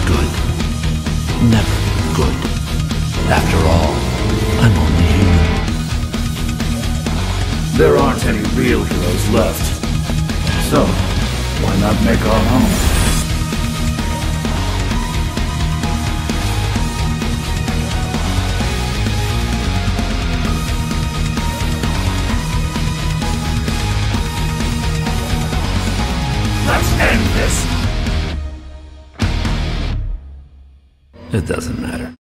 good. Never good. After all, I'm only human. There aren't any real heroes left. So, why not make our own? Let's end this! It doesn't matter.